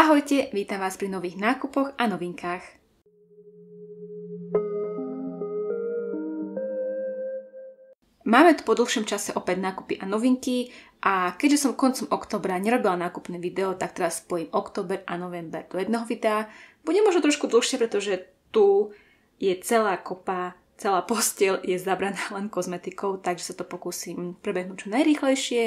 Ahojte, vítam vás pri nových nákupoch a novinkách. Máme tu po dlhšom čase opäť nákupy a novinky a keďže som koncom októbra nerobila nákupné video, tak teraz spojím október a november do jedného videa. Bude možno trošku dlhšie, pretože tu je celá kopa, celá posteľ je zabraná len kozmetikou, takže sa to pokúsim prebehnúť čo najrýchlejšie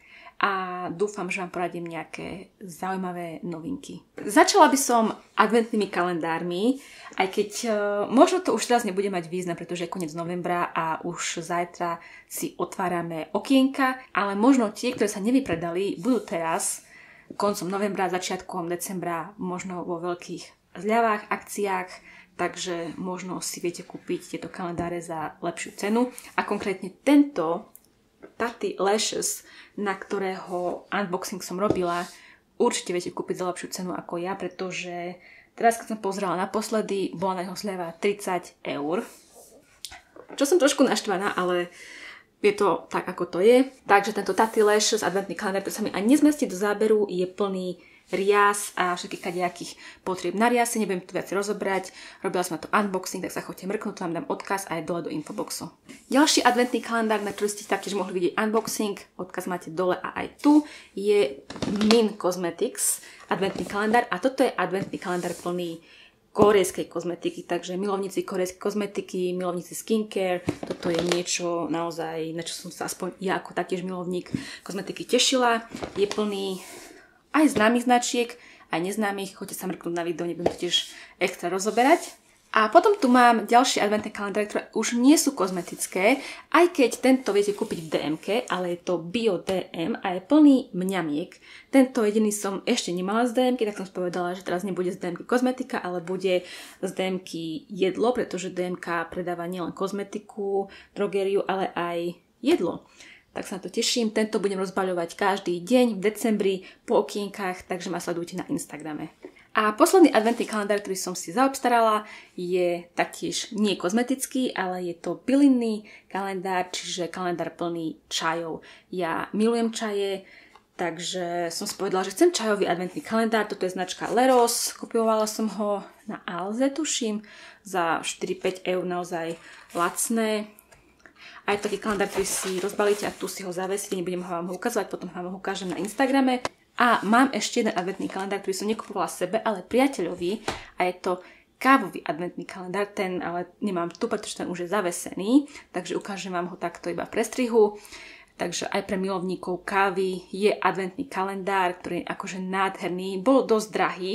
a dúfam, že vám poradím nejaké zaujímavé novinky. Začala by som adventnými kalendármi, aj keď možno to už teraz nebude mať význam, pretože je koniec novembra a už zajtra si otvárame okienka, ale možno tie, ktoré sa nevypredali, budú teraz koncom novembra, začiatkom decembra, možno vo veľkých zľavách, akciách, takže možno si viete kúpiť tieto kalendáre za lepšiu cenu. A konkrétne tento Tati Lashes, na ktorého unboxing som robila, určite viete kúpiť za lepšiu cenu ako ja, pretože teraz, keď som pozerala naposledy, bola na jeho zľava 30 €. Čo som trošku naštvaná, ale je to tak, ako to je. Takže tento Tati Lashes adventný kalendár, ktorý sa mi ani nezmestí do záberu, je plný rias a všetkých kadejakých potrieb na riasy. Nebudem to viac rozobrať. Robila som na to unboxing, tak sa choďte mrknúť, vám dám odkaz aj dole do infoboxu. Ďalší adventný kalendár, na ktorý ste taktiež mohli vidieť unboxing, odkaz máte dole a aj tu, je Min Cosmetics adventný kalendár a toto je adventný kalendár plný korejskej kozmetiky, takže milovníci korejskej kozmetiky, milovníci skincare, toto je niečo naozaj, na čo som sa aspoň ja ako taktiež milovník kozmetiky tešila. Je plný aj známych značiek, aj neznámych, choďte sa mrknúť na video, nebudem to tiež extra rozoberať. A potom tu mám ďalšie adventné kalendáre, ktoré už nie sú kozmetické, aj keď tento viete kúpiť v DM-ke, ale je to Bio DM a je plný mňamiek. Tento jediný som ešte nemala z DM-ky, tak som povedala, že teraz nebude z DM-ky kozmetika, ale bude z DM-ky jedlo, pretože DM-ka predáva nielen kozmetiku, drogériu, ale aj jedlo. Tak sa na to teším. Tento budem rozbaľovať každý deň v decembri po okienkách, takže ma sledujte na Instagrame. A posledný adventný kalendár, ktorý som si zaobstarala, je taktiež nie kozmetický, ale je to bylinný kalendár, čiže kalendár plný čajov. Ja milujem čaje, takže som si povedala, že chcem čajový adventný kalendár. Toto je značka Leros. Kupovala som ho na Alze, tuším, za 4-5 €, naozaj lacné. A je taký kalendár, ktorý si rozbalíte a tu si ho zavesíte, nebudem vám ho ukazovať, potom vám ho ukážem na Instagrame. A mám ešte jeden adventný kalendár, ktorý som nekupovala sebe, ale priateľovi, a je to kávový adventný kalendár, ten ale nemám tu, pretože ten už je zavesený, takže ukážem vám ho takto iba v prestrihu. Takže aj pre milovníkov kávy je adventný kalendár, ktorý je akože nádherný, bol dosť drahý,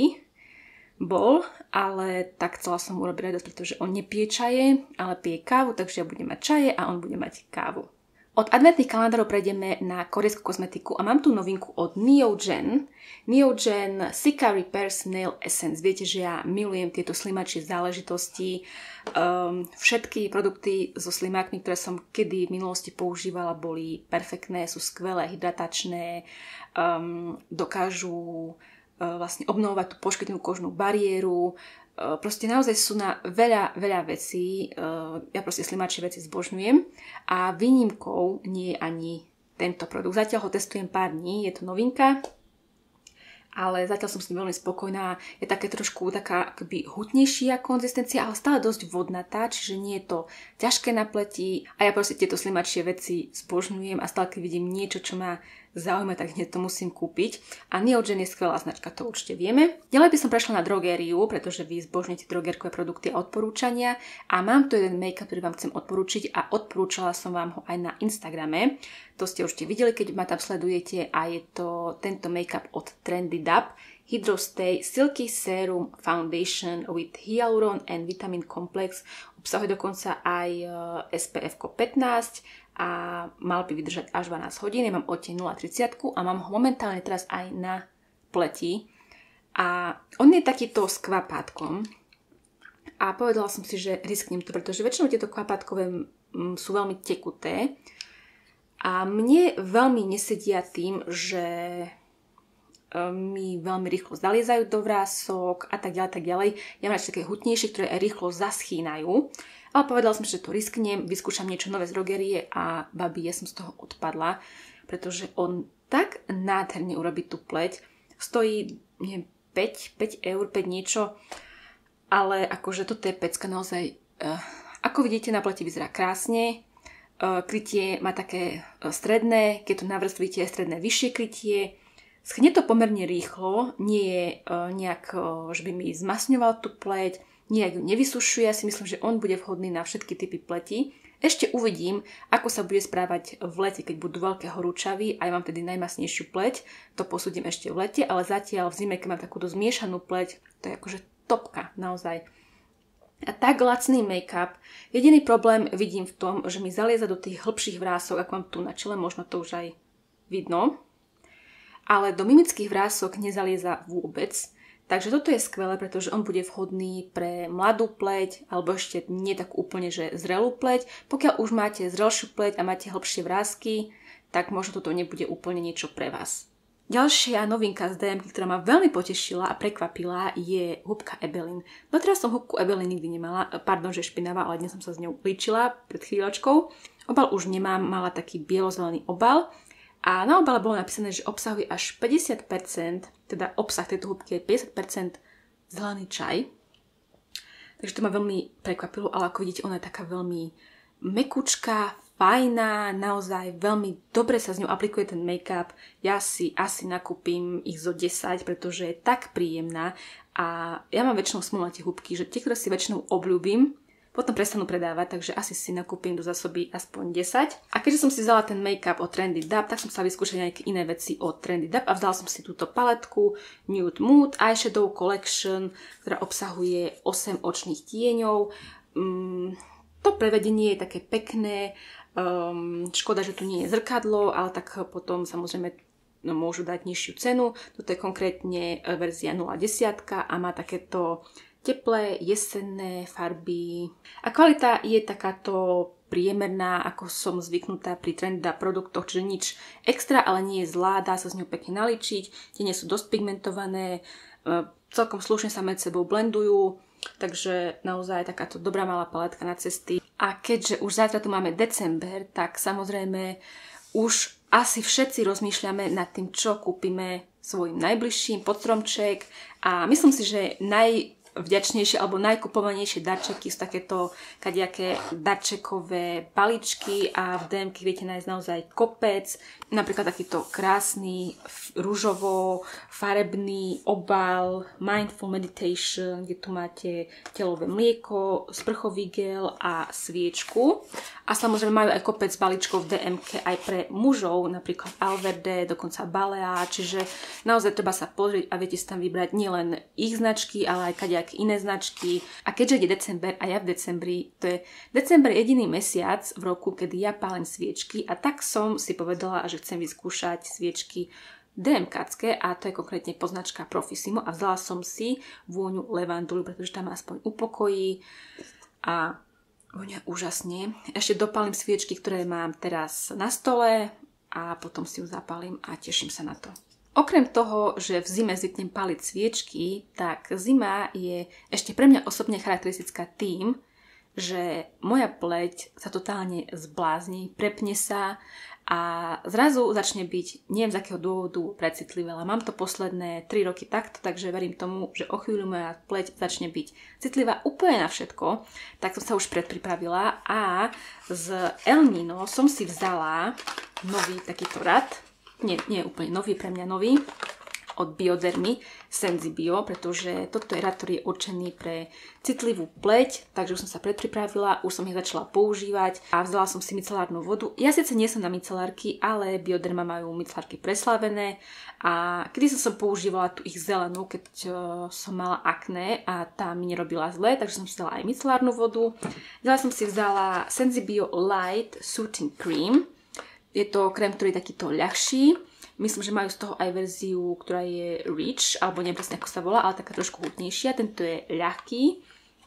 ale tak chcela som urobiť radosť, pretože on nepije čaje, ale pije kávu, takže ja budem mať čaje a on bude mať kávu. Od adventných kalendárov prejdeme na korejskú kozmetiku a mám tu novinku od Neogen. Neogen Cica Repairs Nail Essence. Viete, že ja milujem tieto slimačie záležitosti. Všetky produkty so slimákmi, ktoré som kedy v minulosti používala, boli perfektné, sú skvelé, hydratačné, dokážu vlastne obnovovať tú poškvrnenú kožnú bariéru. Proste naozaj sú na veľa vecí. Ja proste slimačie veci zbožňujem. A výnimkou nie je ani tento produkt. Zatiaľ ho testujem pár dní, je to novinka. Ale zatiaľ som s ním veľmi spokojná. Je také trošku taká akoby hutnejšia konzistencia, ale stále dosť vodnatá, čiže nie je to ťažké na pleti. A ja proste tieto slimačie veci zbožňujem a stále keď vidím niečo, čo ma zaujíma, tak hneď to musím kúpiť. A Neogen je skvelá značka, to určite vieme. Ďalej by som prešla na drogériu, pretože vy zbožňujete drogérkové produkty a odporúčania. A mám tu jeden make-up, ktorý vám chcem odporúčiť a odporúčala som vám ho aj na Instagrame. To ste určite videli, keď ma tam sledujete a je to tento make-up od Trendy Dab. Hydro Stay Silky Serum Foundation with Hyaluron and Vitamin Complex. Obsahuje dokonca aj SPF 15 a mal by vydržať až 12 hodín. Ja mám odtieň 0,30 a mám ho momentálne teraz aj na pleti. A on je takýto s kvapátkom. A povedala som si, že risknem to, pretože väčšinou tieto kvapátkové sú veľmi tekuté. A mne veľmi nesedia tým, že mi veľmi rýchlo zaliezajú do vrások a tak ďalej. Ja mám také hutnejšie, ktoré aj rýchlo zaschýnajú. Ale povedala som, že to risknem, vyskúšam niečo nové z drogerie a babi, ja som z toho odpadla, pretože on tak nádherne urobí tú pleť. Stojí 5 5 eur, 5 niečo, ale akože toto je pecka naozaj. Ako vidíte, na pleti vyzerá krásne, krytie má také stredné, keď to navrstvíte, stredné vyššie krytie. Schne to pomerne rýchlo, nie je nejak, že by mi zmasňoval tú pleť, nejak ju nevysušuje, ja si myslím, že on bude vhodný na všetky typy pleti. Ešte uvidím, ako sa bude správať v lete, keď budú veľké horúčavy a ja mám tedy najmasnejšiu pleť, to posúdim ešte v lete, ale zatiaľ v zime, keď mám takúto zmiešanú pleť, to je akože topka, naozaj. A tak lacný make-up, jediný problém vidím v tom, že mi zalieza do tých hĺbších vrások, ako mám tu na čele, možno to už aj vidno, ale do mimických vrások nezalieza vôbec. Takže toto je skvelé, pretože on bude vhodný pre mladú pleť, alebo ešte nie tak úplne, že zrelú pleť. Pokiaľ už máte zrelšiu pleť a máte hlbšie vrásky, tak možno toto nebude úplne niečo pre vás. Ďalšia novinka z DM, ktorá ma veľmi potešila a prekvapila, je húbka Ebelin. Doteraz som húbku Ebelin nikdy nemala, pardon, že špinavá, ale dnes som sa s ňou líčila pred chvíľočkou. Obal už nemám, mala taký bielo-zelený obal. A na obale bolo napísané, že obsahuje až 50%, teda obsah tejto húbky je 50% zelený čaj. Takže to ma veľmi prekvapilo, ale ako vidíte, ona je taká veľmi mekučká, fajná, naozaj veľmi dobre sa z ňou aplikuje ten make-up. Ja si asi nakúpim ich zo 10, pretože je tak príjemná a ja mám väčšinou smolu na tie húbky, že tie, ktoré si väčšinou obľúbim, potom prestanú predávať, takže asi si nakúpim do zásoby aspoň 10. A keďže som si vzala ten make-up od Trendy Dab, tak som sa vyskúšať nejaké iné veci od Trendy Dab a vzala som si túto paletku Nude Mood Eyeshadow Collection, ktorá obsahuje 8 očných tieňov. To prevedenie je také pekné, škoda, že tu nie je zrkadlo, ale tak potom samozrejme môžu dať nižšiu cenu. Toto je konkrétne verzia 010 a má takéto teplé, jesenné farby. A kvalita je takáto priemerná, ako som zvyknutá pri Trendy Dab produktoch, čiže nič extra, ale nie je zlá, dá sa z ňou pekne naličiť, tie nie sú dosť pigmentované, celkom slušne sa medzi sebou blendujú, takže naozaj takáto dobrá malá paletka na cesty. A keďže už zajtra tu máme december, tak samozrejme už asi všetci rozmýšľame nad tým, čo kúpime svojim najbližším pod stromček a myslím si, že vďačnejšie alebo najkupovanejšie darčeky sú takéto kadejaké darčekové balíčky a v DM-ky viete nájsť naozaj kopec. Napríklad takýto krásny ružovo-farebný obal Mindful Meditation, kde tu máte telové mlieko, sprchový gel a sviečku. A samozrejme majú aj kopec balíčkov v DM-ke aj pre mužov, napríklad Alverde, dokonca Balea, čiže naozaj treba sa pozrieť a viete si tam vybrať nielen ich značky, ale aj kadejaké iné značky. A keďže ide december a ja v decembri, to je december jediný mesiac v roku, kedy ja pálim sviečky a tak som si povedala, že chcem vyskúšať sviečky DMKacké a to je konkrétne poznačka Profissimo a vzala som si vôňu levanduly, pretože tam aspoň upokojí a vonia úžasne. Ešte dopálim sviečky, ktoré mám teraz na stole a potom si ju zapálim a teším sa na to. Okrem toho, že v zime zvyknem páliť sviečky, tak zima je ešte pre mňa osobne charakteristická tým, že moja pleť sa totálne zblázni, prepne sa a zrazu začne byť, neviem z akého dôvodu, precitlivá. Mám to posledné 3 roky takto, takže verím tomu, že o chvíľu moja pleť začne byť citlivá úplne na všetko. Tak som sa už predpripravila a z El Nino som si vzala nový takýto rad. Nie je úplne nový, pre mňa nový, od Biodermy Sensibio, pretože toto je rad, ktorý je určený pre citlivú pleť, takže už som sa predpripravila, už som ich začala používať a vzala som si micelárnu vodu. Ja síce nie som na micelárky, ale Bioderma majú micelárky preslavené a kedy som používala tú ich zelenú, keď som mala akné a tá mi nerobila zle, takže som si vzala aj micelárnu vodu. Ďalej som si vzala Sensibio Light Soothing Cream. Je to krém, ktorý je takýto ľahší. Myslím, že majú z toho aj verziu, ktorá je Rich, alebo neviem presne, ako sa volá, ale taká trošku hutnejšia. Tento je ľahký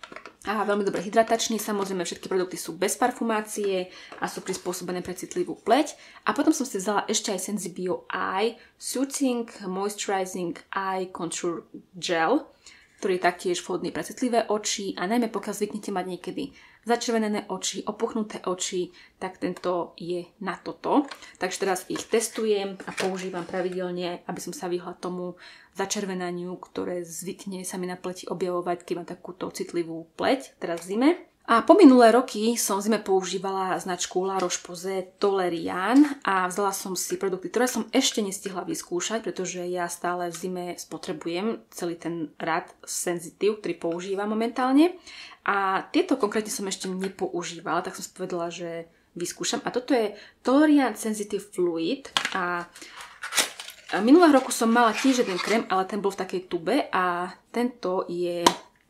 a veľmi dobre hydratačný. Samozrejme, všetky produkty sú bez parfumácie a sú prispôsobené pre citlivú pleť. A potom som si vzala ešte aj Sensibio Eye Soothing Moisturizing Eye Contour Gel, ktorý je taktiež vhodný pre citlivé oči a najmä pokiaľ zvyknete mať niekedy začervenené oči, opuchnuté oči, tak tento je na toto. Takže teraz ich testujem a používam pravidelne, aby som sa vyhla tomu začervenaniu, ktoré zvykne sa mi na pleti objavovať, keď mám takúto citlivú pleť, teraz v zime. A po minulé roky som v zime používala značku La Roche-Posay Toleriane a vzala som si produkty, ktoré som ešte nestihla vyskúšať, pretože ja stále v zime spotrebujem celý ten rad Sensitive, ktorý používam momentálne. A tieto konkrétne som ešte nepoužívala, tak som si povedala, že vyskúšam. A toto je Toleriane Sensitive Fluid a minulého roku som mala tiež jeden krém, ale ten bol v takej tube a tento je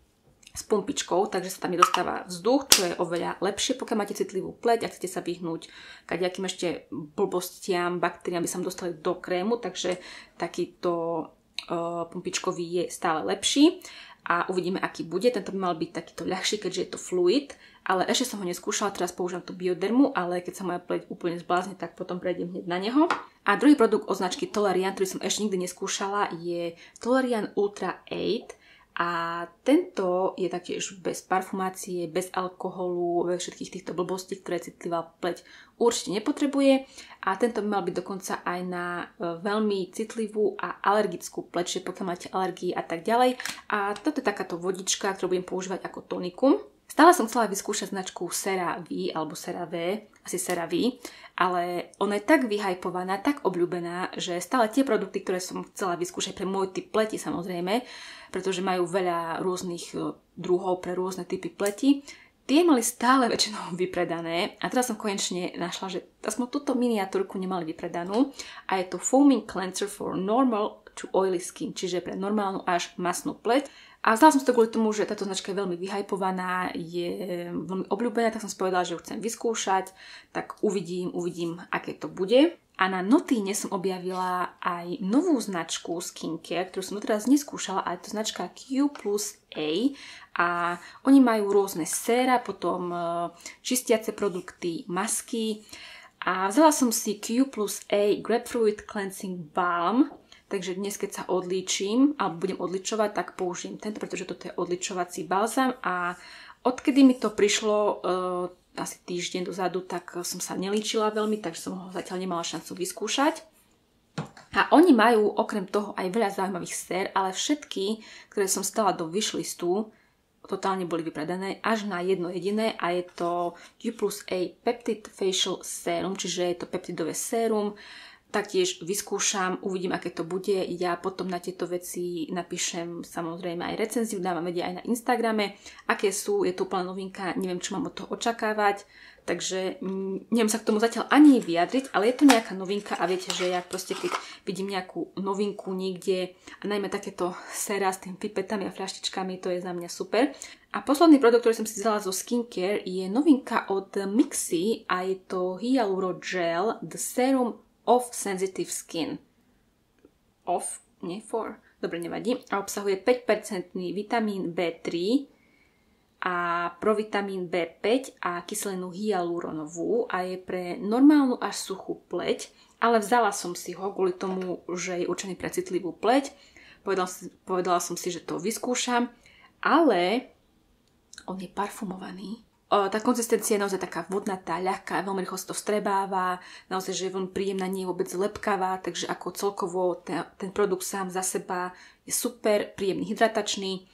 s pumpičkou, takže sa tam nedostáva vzduch, čo je oveľa lepšie, pokiaľ máte citlivú pleť a chcete sa vyhnúť kadejakým ešte blbostiam, baktériám, aby sa dostali do krému, takže takýto pumpičkový je stále lepší a uvidíme, aký bude. Tento by mal byť takýto ľahší, keďže je to fluid, ale ešte som ho neskúšala, teraz používam tú Biodermu, ale keď sa moja pleť úplne zblázni, tak potom prejdem hneď na neho. A druhý produkt od značky Toleriane, ktorý som ešte nikdy neskúšala, je Toleriane Ultra 8. A tento je taktiež bez parfumácie, bez alkoholu, bez všetkých týchto blbostí, ktoré citlivá pleť určite nepotrebuje. A tento by mal byť dokonca aj na veľmi citlivú a alergickú pleť, čiže pokiaľ máte alergie a tak ďalej. A toto je takáto vodička, ktorú budem používať ako tonikum. Stále som chcela vyskúšať značku CeraVe alebo CeraVe, asi CeraVe, ale ona je tak vyhypovaná, tak obľúbená, že stále tie produkty, ktoré som chcela vyskúšať pre môj typ pleti samozrejme, pretože majú veľa rôznych druhov pre rôzne typy pleti, tie mali stále väčšinou vypredané a teraz som konečne našla, že aspoň túto miniatúrku nemali vypredanú a je to Foaming Cleanser for Normal to Oily Skin, čiže pre normálnu až masnú pleť. A vzala som si to kvôli tomu, že táto značka je veľmi vyhypovaná, je veľmi obľúbená, tak som si povedala, že ju chcem vyskúšať, tak uvidím, aké to bude. A na Notine som objavila aj novú značku skincare, ktorú som doteraz neskúšala, a je to značka Q+A a oni majú rôzne séra, potom čistiace produkty, masky a vzala som si Q+A Grapefruit Cleansing Balm. Takže dnes, keď sa odlíčim, alebo budem odličovať, tak použijem tento, pretože toto je odličovací balzám a odkedy mi to prišlo asi týždeň dozadu, tak som sa nelíčila veľmi, takže som ho zatiaľ nemala šancu vyskúšať. A oni majú okrem toho aj veľa zaujímavých sér, ale všetky, ktoré som stala do wishlistu, totálne boli vypredané až na jedno jediné a je to Q+A Peptide Facial Serum, čiže je to peptidové sérum. Taktiež vyskúšam, uvidím, aké to bude. Ja potom na tieto veci napíšem samozrejme aj recenziu, dávam vedieť aj na Instagrame, aké sú, je to úplná novinka, neviem, čo mám od toho očakávať, takže neviem sa k tomu zatiaľ ani vyjadriť, ale je to nejaká novinka a viete, že ja proste keď vidím nejakú novinku niekde a najmä takéto séra s tým pipetami a fľaštičkami, to je za mňa super. A posledný produkt, ktorý som si vzala zo skincare, je novinka od Mixi a je to Hyaluro Gel The Serum of Sensitive Skin. Of, nie for, dobre, nevadí. A obsahuje 5% vitamín B3 a provitamín B5 a kyselinu hyaluronovú a je pre normálnu až suchú pleť, ale vzala som si ho kvôli tomu, že je určený pre citlivú pleť. Povedala som si, že to vyskúšam, ale on je parfumovaný. Tá konzistencia je naozaj taká vodnatá, ľahká, veľmi rýchlo sa to vstrebáva, naozaj, že je veľmi príjemná, nie je vôbec lepkavá, takže ako celkovo ten produkt sám za seba je super, príjemný, hydratačný.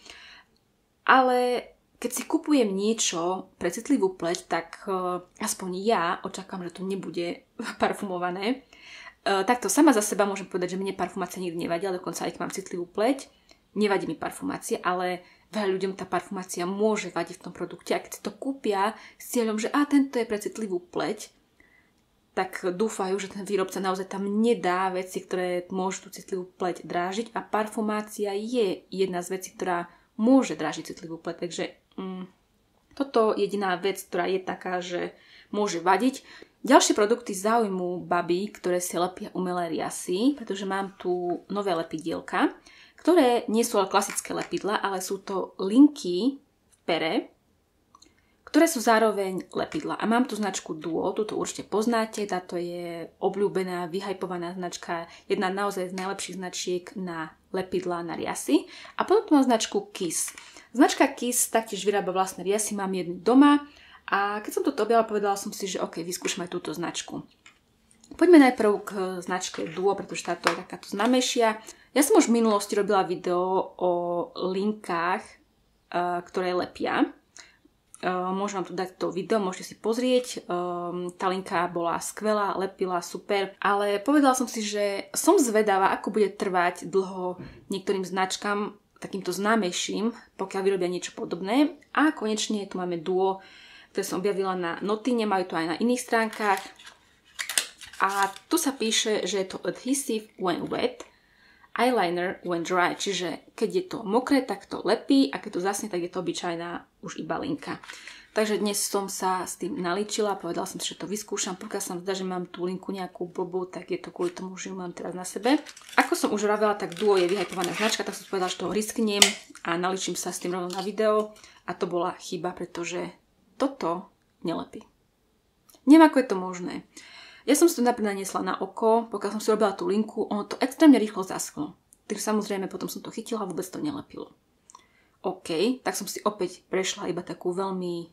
Ale keď si kupujem niečo pre citlivú pleť, tak aspoň ja očakám, že to nebude parfumované. Takto sama za seba môžem povedať, že mne parfumácia nikdy nevadí, ale dokonca aj keď mám citlivú pleť, nevadí mi parfumácia, ale veľa ľuďom tá parfumácia môže vadiť v tom produkte a keď si to kúpia s cieľom, že tento je pre citlivú pleť, tak dúfajú, že ten výrobca naozaj tam nedá veci, ktoré môžu tú citlivú pleť drážiť a parfumácia je jedna z vecí, ktorá môže drážiť citlivú pleť, takže toto je jediná vec, ktorá je taká, že môže vadiť. Ďalšie produkty zaujmú baby, ktoré si lepia umelé riasy, pretože mám tu nové lepidielka, ktoré nie sú ale klasické lepidla, ale sú to linky v pere, ktoré sú zároveň lepidla. A mám tu značku Duo, túto určite poznáte, táto je obľúbená, vyhypovaná značka, jedna naozaj z najlepších značiek na lepidla, na riasy. A potom tu mám značku Kiss. Značka Kiss taktiež vyrába vlastné riasy, mám jednu doma A keď som toto objavila, povedala som si, že OK, vyskúšame túto značku. Poďme najprv k značke Duo, pretože táto je takáto známejšia. Ja som už v minulosti robila video o linkách, ktoré lepia. Môžem vám tu dať to video, môžete si pozrieť. Tá linka bola skvelá, lepila super, ale povedala som si, že som zvedavá, ako bude trvať dlho niektorým značkám, takýmto známejším, pokiaľ vyrobia niečo podobné. A konečne tu máme Duo, ktoré som objavila na Notine, majú to aj na iných stránkach. A tu sa píše, že je to adhesive when wet, eyeliner when dry, čiže keď je to mokré, tak to lepí a keď to zasne, tak je to obyčajná už iba linka. Takže dnes som sa s tým nalíčila, povedala som si, že to vyskúšam, pokiaľ sa mi zdá, že mám tú linku nejakú blbú, tak je to kvôli tomu, že ju mám teraz na sebe. Ako som už vravela, tak Duo je vyhypovaná značka, tak som si povedala, že to risknem a nalíčim sa s tým rovno na video a to bola chyba, pretože toto nelepí. Neviem, ako je to možné. Ja som si to napríklad naniesla na oko, pokiaľ som si robila tú linku, ono to extrémne rýchlo zaschlo. Takže samozrejme potom som to chytila a vôbec to nelepilo. OK, tak som si opäť prešla iba takú veľmi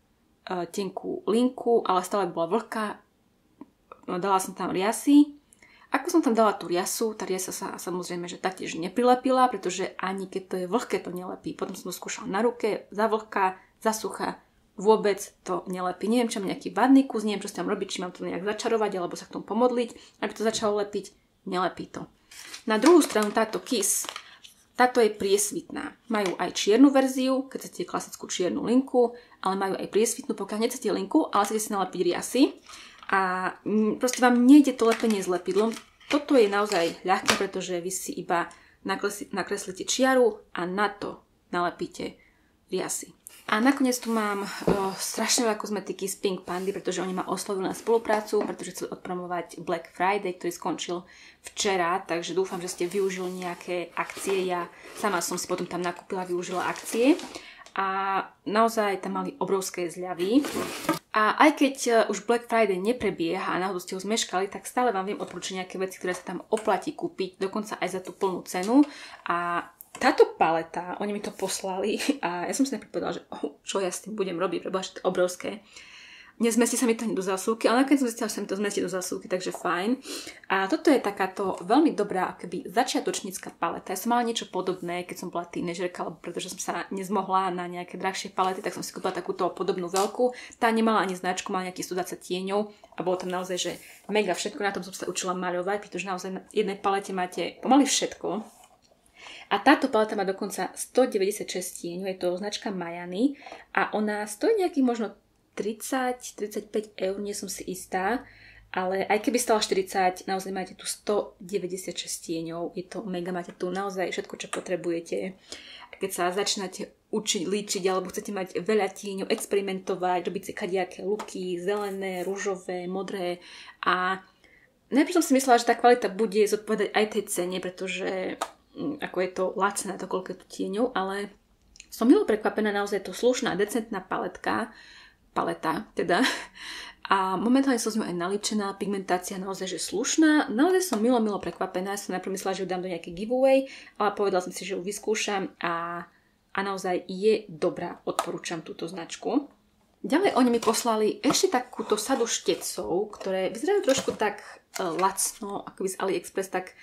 tenkú linku, ale stále bola vlhká. Dala som tam riasy. Ako som tam dala tú riasu, tá riasa sa samozrejme, že taktiež neprilepila, pretože ani keď to je vlhké, to nelepí. Potom som to skúšala na ruke, zavlhká, zasucha. Vôbec to nelepí. Neviem, či mám nejaký vadný kus, neviem, čo s tým robiť, či mám to nejak začarovať, alebo sa k tomu pomodliť, aby to začalo lepiť. Nelepí to. Na druhú stranu táto Kiss, táto je priesvitná. Majú aj čiernu verziu, keď chcete klasickú čiernu linku, ale majú aj priesvitnú, pokiaľ nechcete linku, ale chcete si nalepiť riasy. A proste vám nejde to lepenie s lepidlom. Toto je naozaj ľahké, pretože vy si iba nakreslíte čiaru a na to nalepíte riasy. A nakoniec tu mám strašne veľa kozmetiky z Pink Pandy, pretože oni ma oslovili na spoluprácu, pretože chcú odpromovať Black Friday, ktorý skončil včera, takže dúfam, že ste využili nejaké akcie. Ja sama som si potom tam nakúpila, využila akcie a naozaj tam mali obrovské zľavy. A aj keď už Black Friday neprebieha a náhodou ste ho zmeškali, tak stále vám viem odporúčiť nejaké veci, ktoré sa tam oplatí kúpiť, dokonca aj za tú plnú cenu. A táto paleta, oni mi to poslali a ja som si najprv povedala, že čo ja s tým budem robiť, pretože to je obrovské. Nezmestí sa mi to ani do zásuvky, ale nakoniec som zistila, že sa mi to zmestí do zásuvky, takže fajn. A toto je takáto veľmi dobrá, akoby začiatočnícka paleta. Ja som mala niečo podobné, keď som bola tínežerka, pretože som sa nezmohla na nejaké drahšie palety, tak som si kúpila takúto podobnú veľkú. Tá nemala ani značku, mala nejaký 120 tieňov a bolo tam naozaj, že mega všetko. Na tom som sa učila maľovať, pretože naozaj na jednej palete máte pomaly všetko. A táto paleta má dokonca 196 tieňov, je to značka Mayany a ona stojí nejakých možno 30-35 eur, nie som si istá, ale aj keby stala 40, naozaj máte tu 196 tieňov, je to mega, máte tu naozaj všetko, čo potrebujete. Keď sa začínate učiť líčiť alebo chcete mať veľa tieňov, experimentovať, robiť si kadejaké luky, zelené, ružové, modré a najprv som si myslela, že tá kvalita bude zodpovedať aj tej cene, pretože ako je to lacné, to koľko je tu tieňov, ale som milo prekvapená, naozaj to slušná, decentná paleta teda. A momentálne som z ňou aj naličená, pigmentácia naozaj, že slušná. Naozaj som milo prekvapená, som najprv myslela, že ju dám do nejakej giveaway, ale povedala som si, že ju vyskúšam a naozaj je dobrá, odporúčam túto značku. Ďalej oni mi poslali ešte takúto sadu štecov, ktoré vyzerajú trošku tak lacno, akoby z AliExpress, tak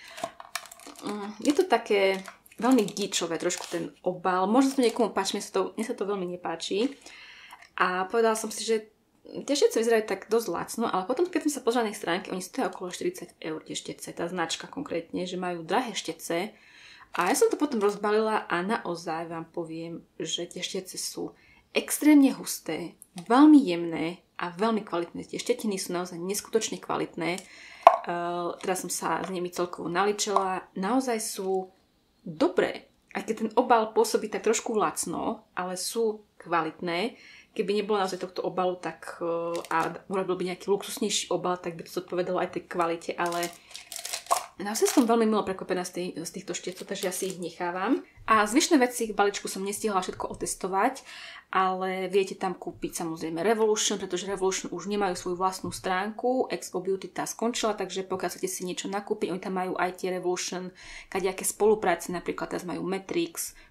je to také veľmi gíčové, trošku ten obal. Možno sa to niekomu páči, mne sa to veľmi nepáči. A povedala som si, že tie štece vyzerajú tak dosť lacno, ale potom, keď som sa pozrela na ich stránky, oni stojí okolo 40 eur tie štece, tá značka konkrétne, že majú drahé štece. A ja som to potom rozbalila a naozaj vám poviem, že tie štece sú extrémne husté, veľmi jemné a veľmi kvalitné. Tie štetiny sú naozaj neskutočne kvalitné. Teraz som sa s nimi celkovo naličila. Naozaj sú dobré. Aj keď ten obal pôsobí tak trošku lacno, ale sú kvalitné. Keby nebolo naozaj tohto obalu, tak a urobil by nejaký luxusnejší obal, tak by to zodpovedalo aj tej kvalite, ale naozaj som veľmi milo prekvapená z týchto štecov, takže ja si ich nechávam. A zvyšné veci v balíčku som nestihla všetko otestovať, ale viete tam kúpiť samozrejme Revolution, pretože Revolution už nemajú svoju vlastnú stránku, Expo Beauty tá skončila, takže pokiaľ chcete si niečo nakúpiť, oni tam majú aj tie Revolution, kadejaké spolupráce, napríklad teraz majú Matrix,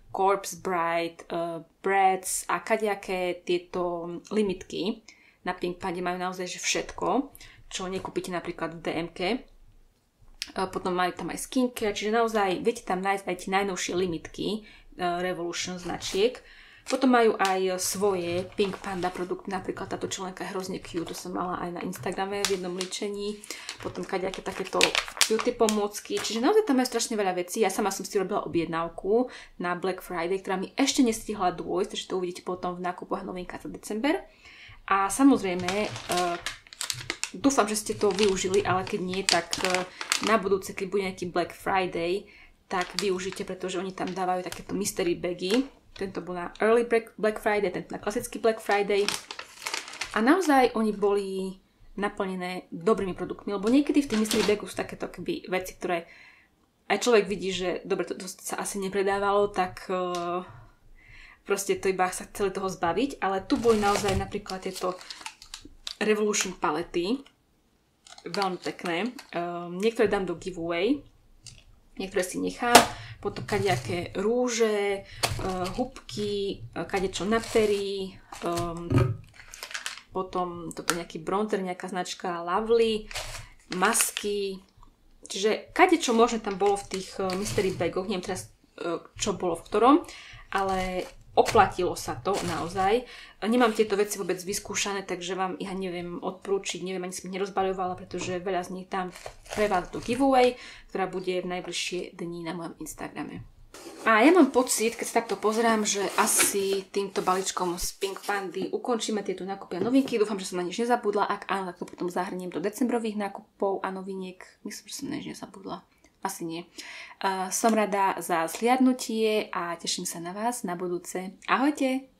Corpse Bride, Brads a kadejaké tieto limitky. Na Pink Pande majú naozaj že všetko, čo nekúpite napríklad v DMK. Potom majú tam aj skincare, čiže naozaj viete tam nájsť aj tie najnovšie limitky Revolution značiek. Potom majú aj svoje Pink Panda produkty, napríklad táto členka je hrozne cute, to som mala aj na Instagrame v jednom líčení. Potom kadejaké takéto beauty pomôcky, čiže naozaj tam majú strašne veľa vecí. Ja sama som si robila objednávku na Black Friday, ktorá mi ešte nestihla dôjsť, takže to uvidíte potom v nákupoch novinka za december. A samozrejme, dúfam, že ste to využili, ale keď nie, tak na budúce, keď bude nejaký Black Friday, tak využite, pretože oni tam dávajú takéto mystery bagy. Tento bol na Early Black Friday, tento na klasický Black Friday. A naozaj oni boli naplnené dobrými produktmi, lebo niekedy v tých mystery bagu sú takéto veci, ktoré aj človek vidí, že dobre, to sa asi nepredávalo, tak proste to iba sa chceli toho zbaviť. Ale tu boli naozaj napríklad tieto Revolution palety, veľmi pekné. Niektoré dám do giveaway, niektoré si nechám. Potom kadejaké rúže, hubky, kadečo na pery, potom toto nejaký bronzer, nejaká značka Lovely, masky. Čiže kadečo možno tam bolo v tých mystery bagoch, neviem teraz, čo bolo v ktorom, ale oplatilo sa to naozaj. Nemám tieto veci vôbec vyskúšané, takže vám ich neviem odporúčiť, neviem, ani som ich nerozbaľovala, pretože veľa z nich dám pre vás do giveaway, ktorá bude v najbližšie dni na mojom Instagrame. A ja mám pocit, keď sa takto pozerám, že asi týmto balíčkom z Pink Pandy ukončíme tieto nákupy a novinky. Dúfam, že som na nič nezabudla. Ak áno, tak to potom zahrniem do decembrových nákupov a noviniek. Myslím, že som na nič nezabudla. Asi nie. Som rada za zhliadnutie a teším sa na vás na budúce. Ahojte!